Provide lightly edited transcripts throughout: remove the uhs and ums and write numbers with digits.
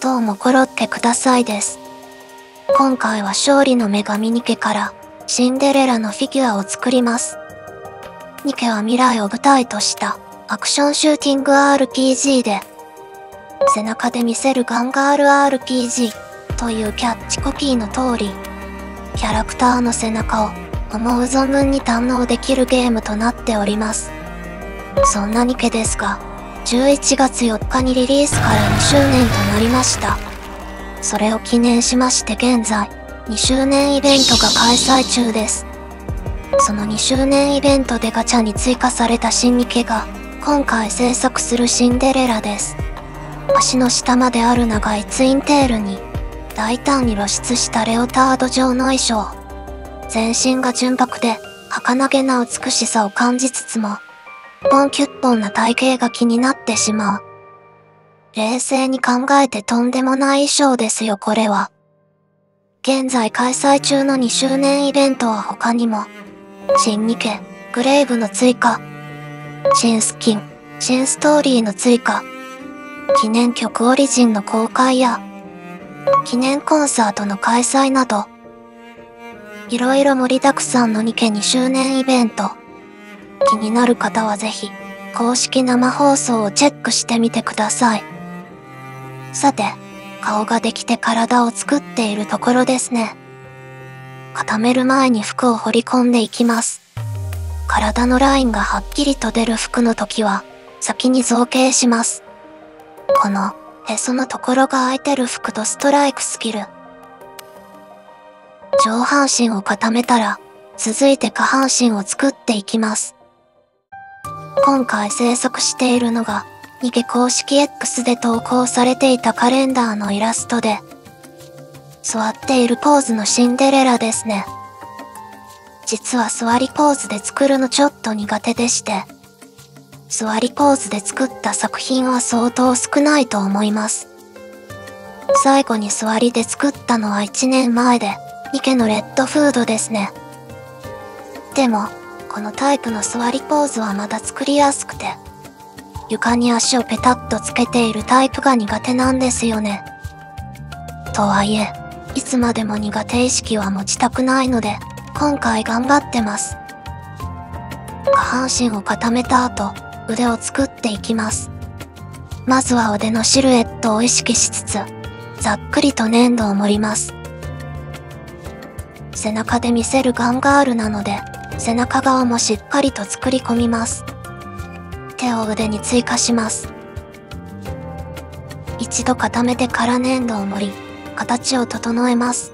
どうもコロッケくださいです。今回は勝利の女神ニケからシンデレラのフィギュアを作ります。ニケは未来を舞台としたアクションシューティング RPG で、背中で見せるガンガール RPG というキャッチコピーの通り、キャラクターの背中を思う存分に堪能できるゲームとなっております。そんなニケですが、11月4日にリリースから2周年となりました。それを記念しまして現在、2周年イベントが開催中です。その2周年イベントでガチャに追加された新ニケが、今回制作するシンデレラです。足の下まである長いツインテールに、大胆に露出したレオタード状の衣装。全身が純白で、儚げな美しさを感じつつも、ポンキュッポンな体型が気になってしまう。冷静に考えてとんでもない衣装ですよこれは。現在開催中の2周年イベントは他にも、新ニケ、グレイブの追加、新スキン、新ストーリーの追加、記念曲オリジンの公開や、記念コンサートの開催など、いろいろ盛りだくさんのニケ2周年イベント。気になる方はぜひ、公式生放送をチェックしてみてください。さて、顔ができて体を作っているところですね。固める前に服を彫り込んでいきます。体のラインがはっきりと出る服の時は、先に造形します。この、へそのところが空いてる服とストライクスキル。上半身を固めたら、続いて下半身を作っていきます。今回制作しているのが、ニケ公式 X で投稿されていたカレンダーのイラストで、座っているポーズのシンデレラですね。実は座りポーズで作るのちょっと苦手でして、座りポーズで作った作品は相当少ないと思います。最後に座りで作ったのは1年前で、ニケのレッドフードですね。でも、このタイプの座りポーズはまだ作りやすくて、床に足をペタッとつけているタイプが苦手なんですよね。とはいえ、いつまでも苦手意識は持ちたくないので、今回頑張ってます。下半身を固めた後、腕を作っていきます。まずは腕のシルエットを意識しつつ、ざっくりと粘土を盛ります。背中で見せるガンガールなので、背中側もしっかりと作り込みます。手を腕に追加します。一度固めてから粘土を盛り、形を整えます。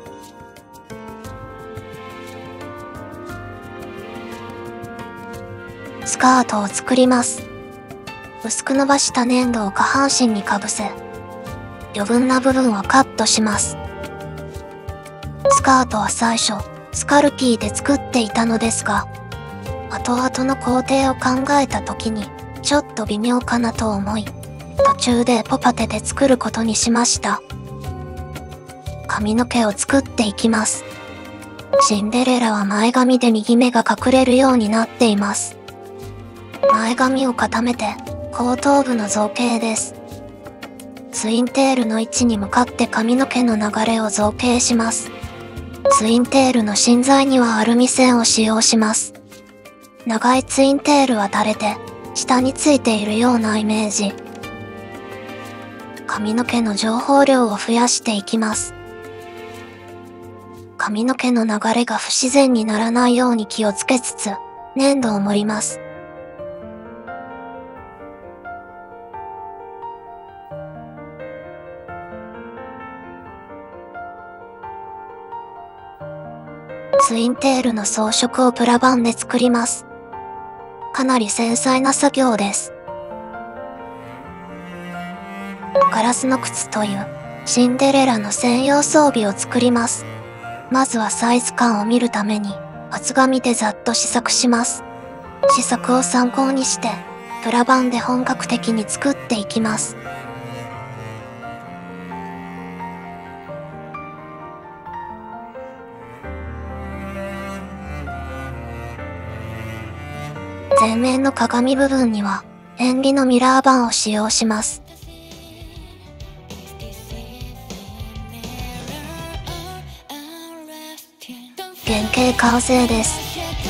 スカートを作ります。薄く伸ばした粘土を下半身にかぶせ、余分な部分はカットします。スカートは最初、スカルピーで作っていたのですが、後々の工程を考えた時に、ちょっと微妙かなと思い、途中でポパテで作ることにしました。髪の毛を作っていきます。シンデレラは前髪で右目が隠れるようになっています。前髪を固めて、後頭部の造形です。ツインテールの位置に向かって髪の毛の流れを造形します。ツインテールの芯材にはアルミ線を使用します。長いツインテールは垂れて、下についているようなイメージ。髪の毛の情報量を増やしていきます。髪の毛の流れが不自然にならないように気をつけつつ、粘土を盛ります。ツインテールの装飾をプラ板で作ります。かなり繊細な作業です。ガラスの靴というシンデレラの専用装備を作ります。まずはサイズ感を見るために厚紙でざっと試作します。試作を参考にしてプラ板で本格的に作っていきます。前面の鏡部分には、円木のミラー板を使用します。 原型完成です。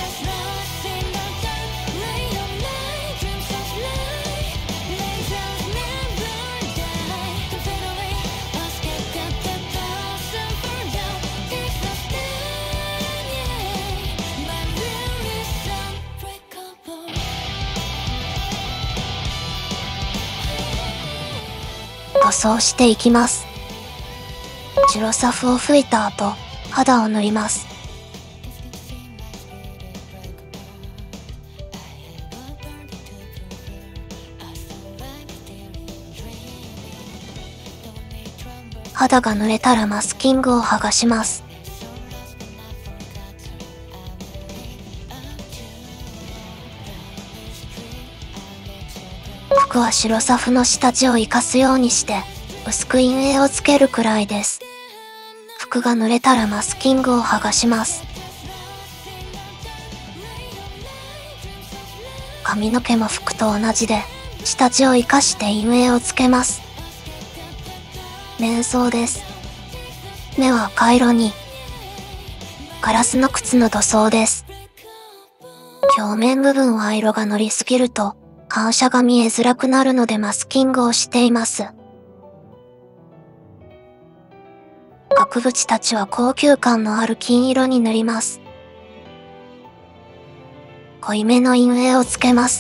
塗装していきます。白サフを拭いた後、肌を塗ります。肌が濡れたらマスキングを剥がします。服は白サフの下地を活かすようにして薄く陰影をつけるくらいです。服が濡れたらマスキングを剥がします。髪の毛も服と同じで下地を活かして陰影をつけます。面相です。目は赤色に。ガラスの靴の塗装です。表面部分は色が乗りすぎると反射が見えづらくなるのでマスキングをしています。額縁たちは高級感のある金色に塗ります。濃いめの陰影をつけます。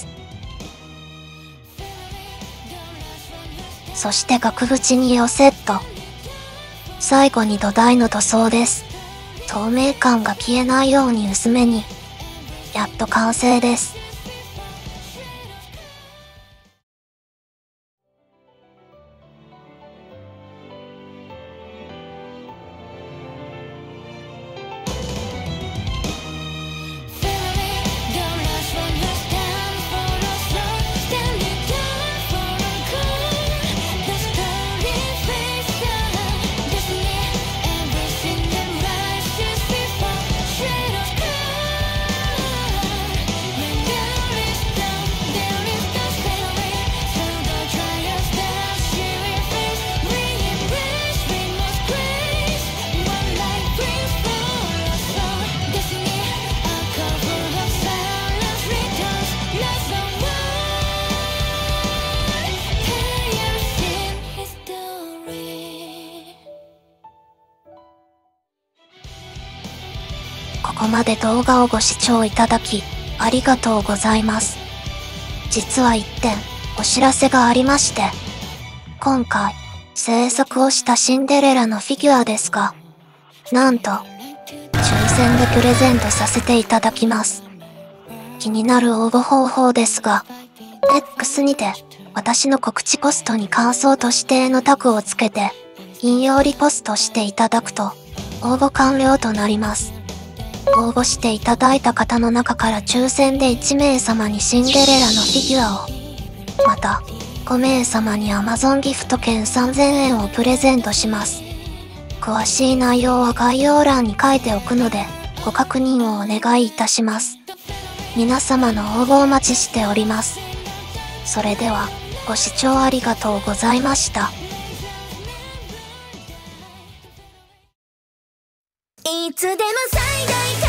そして額縁に色セット。最後に土台の塗装です。透明感が消えないように薄めに。やっと完成です。ここまで動画をご視聴いただき、ありがとうございます。実は一点、お知らせがありまして、今回、制作をしたシンデレラのフィギュアですが、なんと、抽選でプレゼントさせていただきます。気になる応募方法ですが、X にて、私の告知ポストに感想と指定のタグをつけて、引用リポストしていただくと、応募完了となります。応募していただいた方の中から抽選で1名様にシンデレラのフィギュアを、また5名様に Amazon ギフト券3000円をプレゼントします。詳しい内容は概要欄に書いておくので、ご確認をお願いいたします。皆様の応募お待ちしております。それでは、ご視聴ありがとうございました。 いつでも最大